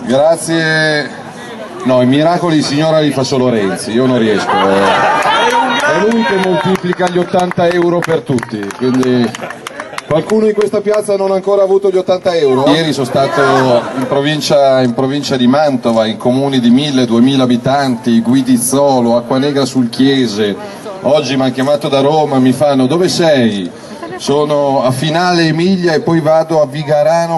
Grazie. No, i miracoli signora li fa solo Renzi, io non riesco. È lui che moltiplica gli 80 euro per tutti, quindi qualcuno in questa piazza non ha ancora avuto gli 80 euro? Ieri sono stato in provincia di Mantova, in comuni di 1000-2000 abitanti, Guidizzolo, Acquanegra sul Chiese. Oggi mi hanno chiamato da Roma, mi fanno: dove sei? Sono a Finale Emilia e poi vado a Vigarano.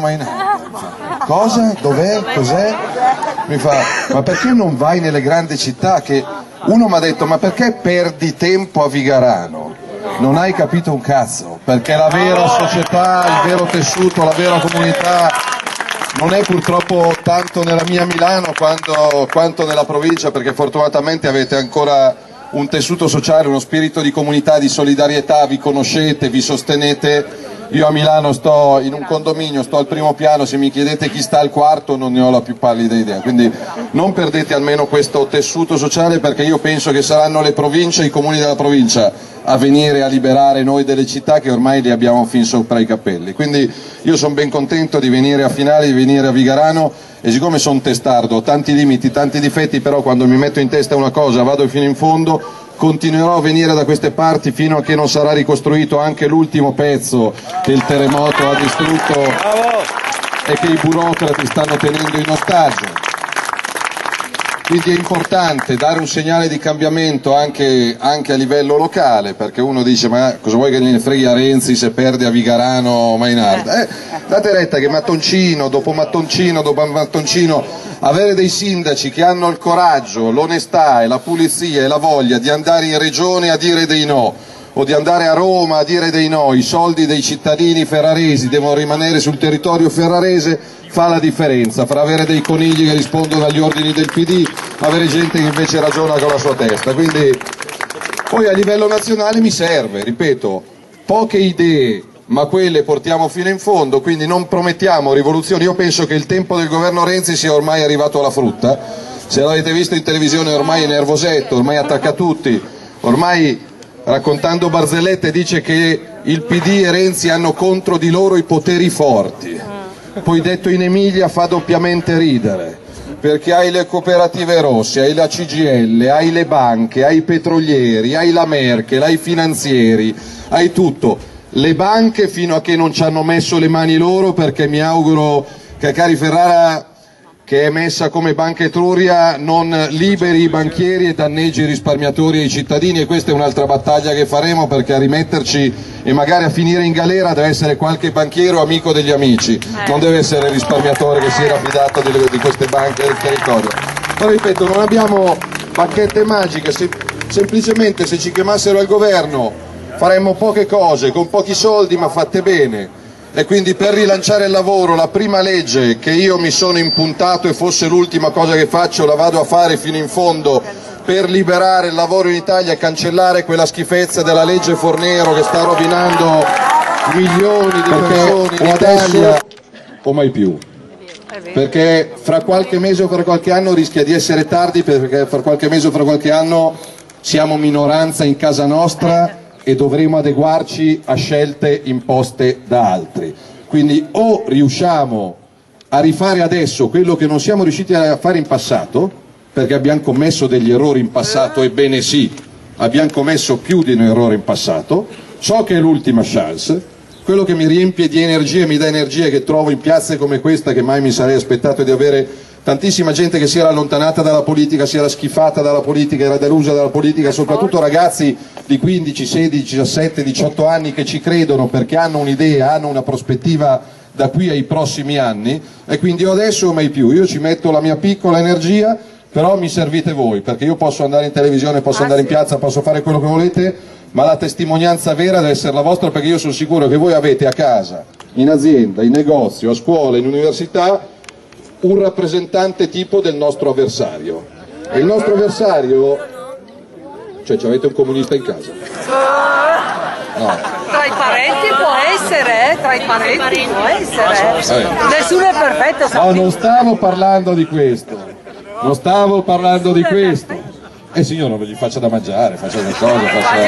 Cosa? Dov'è? Cos'è? Mi fa: ma perché non vai nelle grandi città? Che uno mi ha detto: ma perché perdi tempo a Vigarano? Non hai capito un cazzo, perché la vera società, il vero tessuto, la vera comunità non è purtroppo tanto nella mia Milano quanto nella provincia, perché fortunatamente avete ancora un tessuto sociale, uno spirito di comunità, di solidarietà, vi conoscete, vi sostenete. Io a Milano sto in un condominio, sto al primo piano, se mi chiedete chi sta al quarto non ne ho la più pallida idea, quindi non perdete almeno questo tessuto sociale, perché io penso che saranno le province, i comuni della provincia a venire a liberare noi delle città che ormai li abbiamo fin sopra i capelli. Quindi io sono ben contento di venire a Finale, di venire a Vigarano, e siccome sono testardo, ho tanti limiti, tanti difetti, però quando mi metto in testa una cosa vado fino in fondo. Continuerò a venire da queste parti fino a che non sarà ricostruito anche l'ultimo pezzo che il terremoto ha distrutto e che i burocrati stanno tenendo in ostaggio. Quindi è importante dare un segnale di cambiamento anche a livello locale, perché uno dice: ma cosa vuoi che gliene freghi a Renzi se perde a Vigarano o Mainarda? Date retta che mattoncino dopo mattoncino dopo mattoncino, avere dei sindaci che hanno il coraggio, l'onestà e la pulizia e la voglia di andare in regione a dire dei no, o di andare a Roma a dire dei no, i soldi dei cittadini ferraresi devono rimanere sul territorio ferrarese, fa la differenza fra avere dei conigli che rispondono agli ordini del PD, avere gente che invece ragiona con la sua testa. Quindi poi a livello nazionale mi serve, ripeto, poche idee, ma quelle portiamo fino in fondo, quindi non promettiamo rivoluzioni. Io penso che il tempo del governo Renzi sia ormai arrivato alla frutta. Se l'avete visto in televisione ormai è nervosetto, ormai attacca tutti, ormai raccontando barzellette dice che il PD e Renzi hanno contro di loro i poteri forti. Poi detto in Emilia fa doppiamente ridere, perché hai le cooperative rosse, hai la CGIL, hai le banche, hai i petrolieri, hai la Merkel, hai i finanzieri, hai tutto. Le banche fino a che non ci hanno messo le mani loro, perché mi auguro che Cari Ferrara, che è messa come Banca Etruria, non liberi i banchieri e danneggi i risparmiatori e i cittadini, e questa è un'altra battaglia che faremo, perché a rimetterci e magari a finire in galera deve essere qualche banchiero amico degli amici, non deve essere il risparmiatore che si era fidato di queste banche del territorio. Ma ripeto, non abbiamo bacchette magiche, semplicemente se ci chiamassero al governo faremmo poche cose, con pochi soldi ma fatte bene. E quindi per rilanciare il lavoro, la prima legge che io mi sono impuntato, e fosse l'ultima cosa che faccio, la vado a fare fino in fondo per liberare il lavoro in Italia e cancellare quella schifezza della legge Fornero che sta rovinando milioni di persone in Italia, o mai più. Perché fra qualche mese o fra qualche anno rischia di essere tardi, perché fra qualche mese o fra qualche anno siamo minoranza in casa nostra e dovremo adeguarci a scelte imposte da altri. Quindi o riusciamo a rifare adesso quello che non siamo riusciti a fare in passato, perché abbiamo commesso degli errori in passato, ebbene sì, abbiamo commesso più di un errore in passato, so che è l'ultima chance. Quello che mi riempie di energie, mi dà energie che trovo in piazze come questa, che mai mi sarei aspettato di avere tantissima gente che si era allontanata dalla politica, si era schifata dalla politica, era delusa dalla politica, soprattutto ragazzi di 15, 16, 17, 18 anni che ci credono perché hanno un'idea, hanno una prospettiva da qui ai prossimi anni, e quindi io adesso o mai più, io ci metto la mia piccola energia, però mi servite voi, perché io posso andare in televisione, posso andare in piazza, posso fare quello che volete, ma la testimonianza vera deve essere la vostra, perché io sono sicuro che voi avete a casa, in azienda, in negozio, a scuola, in università, un rappresentante tipo del nostro avversario. E il nostro avversario, cioè ci avete un comunista in casa? No. Tra i parenti può essere, tra i parenti può essere. Nessuno è perfetto. No, non stavo parlando di questo. Non stavo parlando di questo. Signor, non ve gli faccia da mangiare, faccia le cose,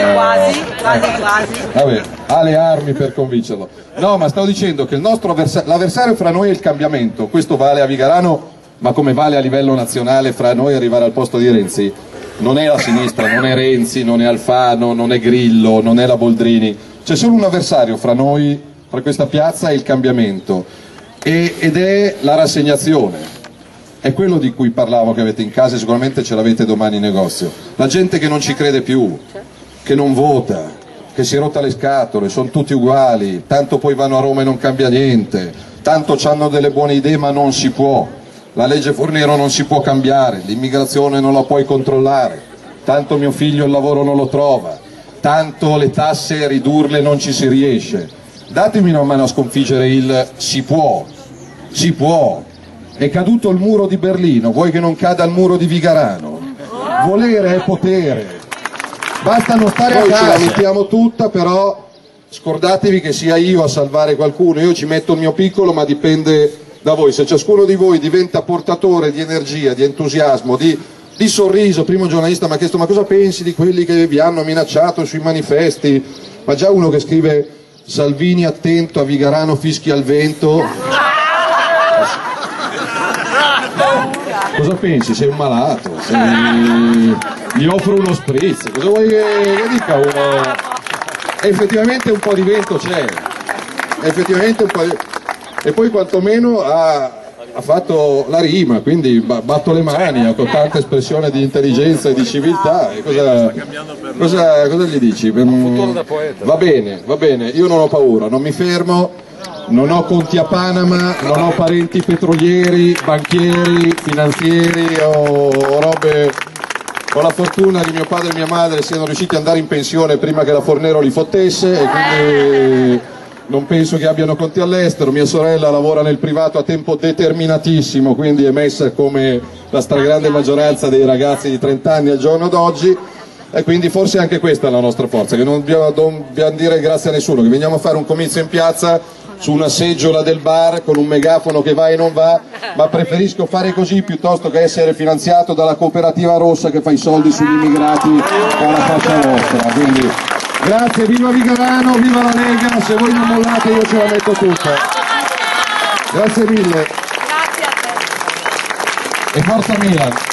quasi. Vabbè, ha le armi per convincerlo. No, ma stavo dicendo che il nostro l'avversario fra noi è il cambiamento. Questo vale a Vigarano, ma come vale a livello nazionale fra noi arrivare al posto di Renzi, non è la sinistra, non è Renzi, non è Alfano, non è Grillo, non è la Boldrini, c'è solo un avversario fra noi, fra questa piazza e il cambiamento, ed è la rassegnazione. È quello di cui parlavo che avete in casa e sicuramente ce l'avete domani in negozio. La gente che non ci crede più, che non vota, che si è rotta le scatole, sono tutti uguali, tanto poi vanno a Roma e non cambia niente, tanto hanno delle buone idee ma non si può, la legge Fornero non si può cambiare, l'immigrazione non la puoi controllare, tanto mio figlio il lavoro non lo trova, tanto le tasse ridurle non ci si riesce. Datemi una mano a sconfiggere il si può, si può. È caduto il muro di Berlino, vuoi che non cada il muro di Vigarano? Volere è potere, basta non stare a casa. Poi ci lamentiamo tutta, però scordatevi che sia io a salvare qualcuno, io ci metto il mio piccolo, ma dipende da voi. Se ciascuno di voi diventa portatore di energia, di entusiasmo, di sorriso. Prima un giornalista mi ha chiesto: ma cosa pensi di quelli che vi hanno minacciato sui manifesti? Ma già uno che scrive Salvini attento a Vigarano fischia al vento. Cosa pensi? Sei un malato, gli offro uno spritz, cosa vuoi che dica uno? Effettivamente un po' di vento c'è, effettivamente un po' di... e poi quantomeno ha fatto la rima, quindi batto le mani con tanta espressione di intelligenza e di civiltà. E cosa gli dici? Va bene, io non ho paura, non mi fermo. Non ho conti a Panama, non ho parenti petrolieri, banchieri, finanzieri o robe. Ho la fortuna che mio padre e mia madre siano riusciti ad andare in pensione prima che la Fornero li fottesse e quindi non penso che abbiano conti all'estero. Mia sorella lavora nel privato a tempo determinatissimo, quindi è messa come la stragrande maggioranza dei ragazzi di 30 anni al giorno d'oggi. E quindi forse anche questa è la nostra forza, che non dobbiamo dire grazie a nessuno, che veniamo a fare un comizio in piazza su una seggiola del bar con un megafono che va e non va, ma preferisco fare così piuttosto che essere finanziato dalla cooperativa rossa che fa i soldi sugli immigrati alla faccia vostra. Quindi grazie, viva Vigarano, viva la Lega, se voi non mollate io ce la metto tutta. Grazie mille. Grazie a te. E forza Milan.